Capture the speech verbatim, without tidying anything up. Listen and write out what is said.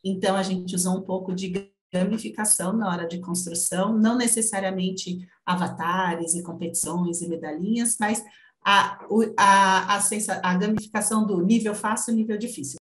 então a gente usou um pouco de gamificação na hora de construção, não necessariamente avatares e competições e medalhinhas, mas a, a, a, a, a gamificação do nível fácil e nível difícil.